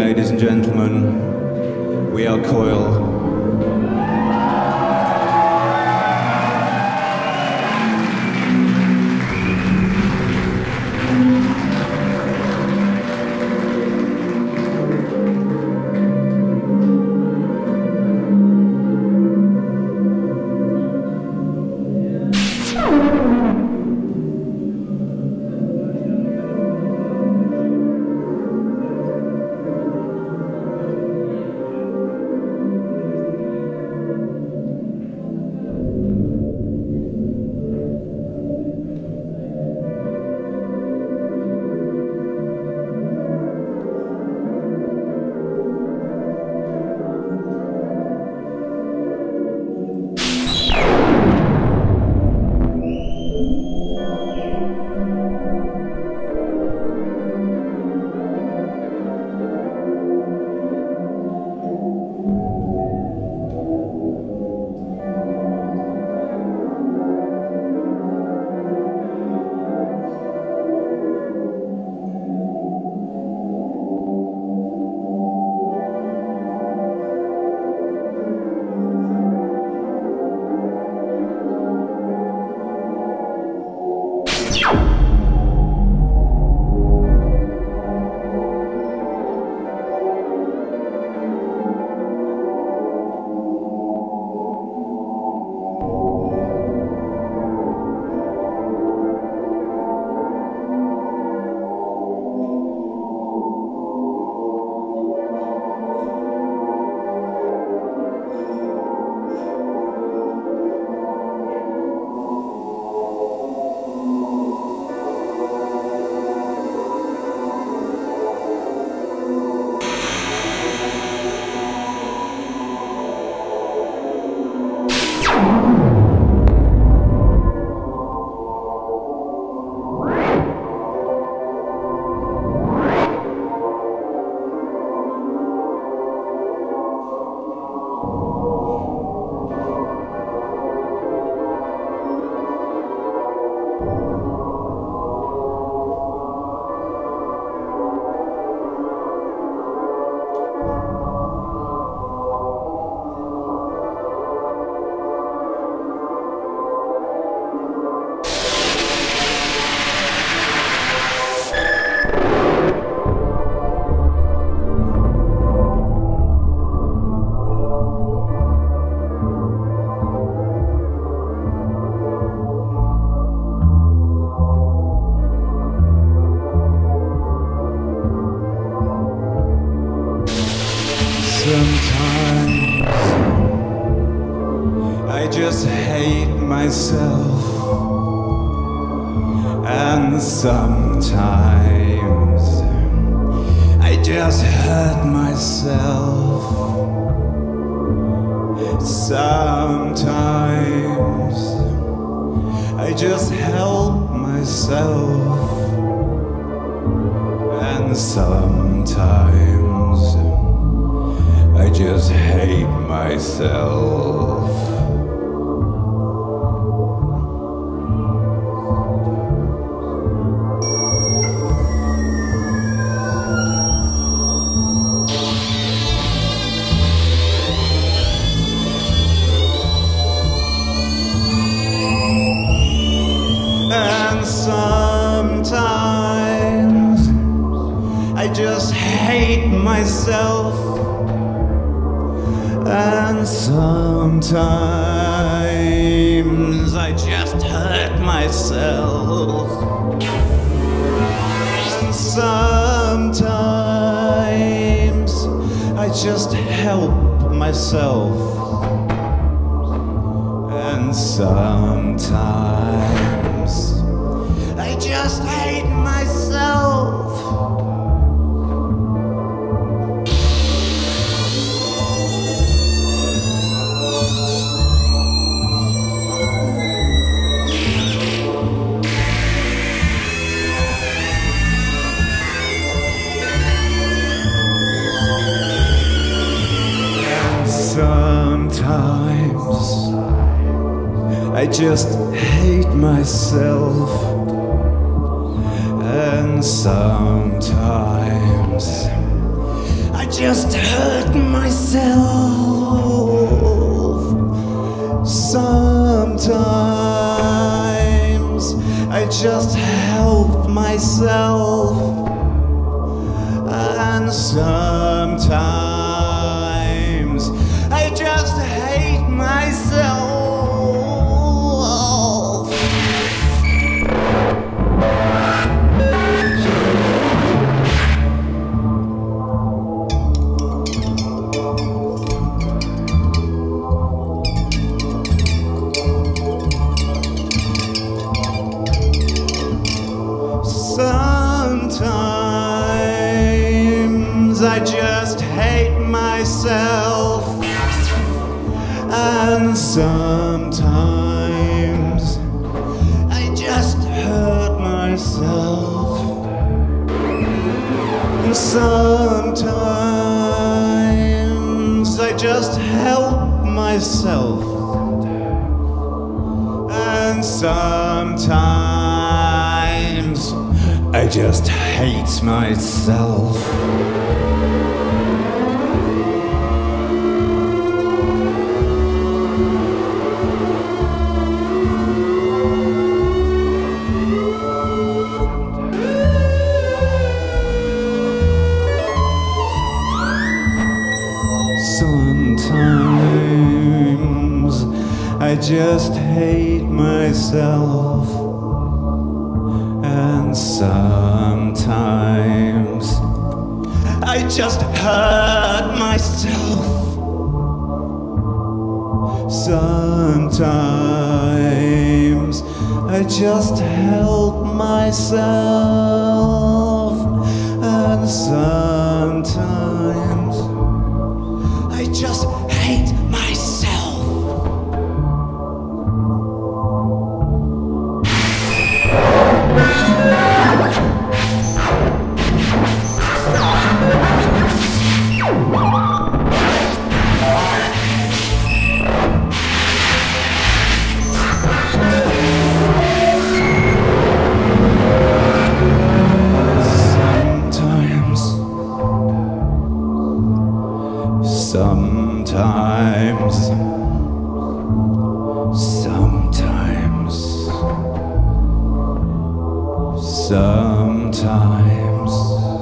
ladies and gentlemen. We are Coil. Sometimes I just hate myself, and sometimes I just hurt myself. Sometimes I just help myself, and sometimes I just hate myself. And sometimes I just hate myself. And sometimes I just hurt myself. And sometimes I just help myself. And sometimes I just hate myself. Sometimes I just hate myself, and sometimes I just hurt myself. Sometimes I just help myself, and sometimes I just hate myself. Sometimes I just hate myself, and sometimes I just hurt myself, and sometimes I just help myself, and sometimes I just hate myself. Sometimes I just hate myself, and sometimes I just hurt myself. Sometimes I just help myself, and sometimes I just hate myself. Sometimes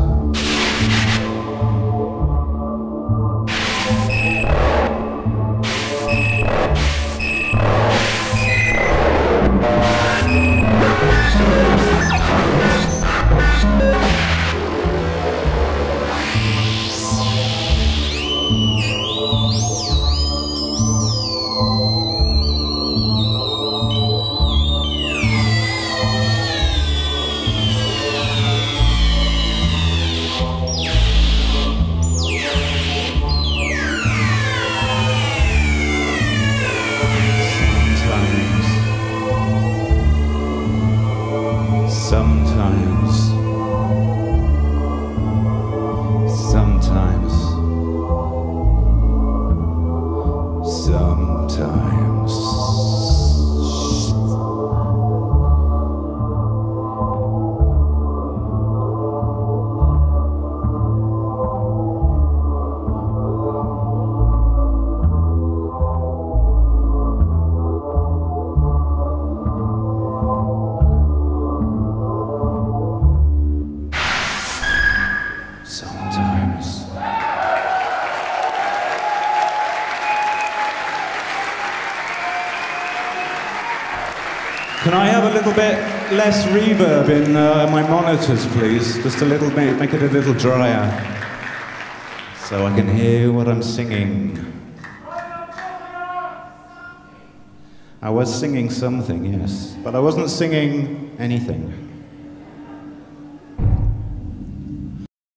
Can I have a little bit less reverb in my monitors, please? Just a little bit, make it a little drier, so I can hear what I'm singing. I was singing something, yes, but I wasn't singing anything.